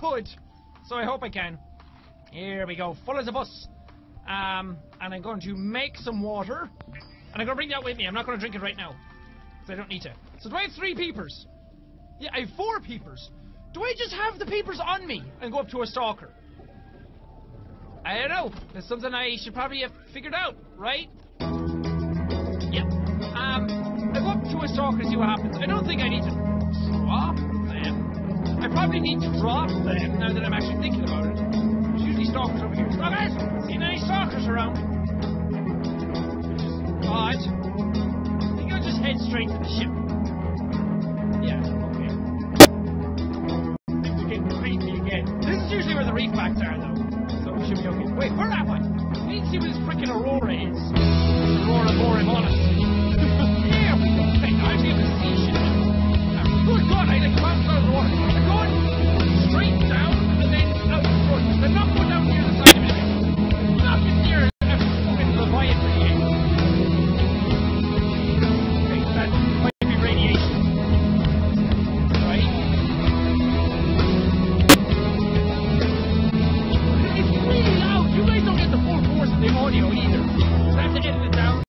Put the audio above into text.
could. So I hope I can. Here we go, full as a bus. And I'm going to make some water. And I'm going to bring that with me. I'm not going to drink it right now. Because I don't need to. So do I have 3 peepers? Yeah, I have 4 peepers. Do I just have the peepers on me and go up to a stalker? I don't know. That's something I should probably have figured out, right? Yep. I go up to a stalker to see what happens. I don't think I need to drop them. I probably need to drop them now that I'm actually thinking about it. There's usually stalkers over here. Stalkers! Seen any stalkers around? Odd. I think I'll just head straight to the ship. Yeah, okay. Things are getting creepy again. This is usually where the reef backs are, though. So we should be okay. Wait, where am I? I need to see where this freaking Aurora is. Aurora Borealis. There we go. Okay, now I'll be able to see shit now. Good God, I like bounced out of the water. I'm going straight down and then out the front. I'm not going down near the side of it. I'm not getting near a fucking Leviathan again. Okay, that might be radiation. Right? It's really loud. You guys don't get the full force of the audio either. So I have to edit it down.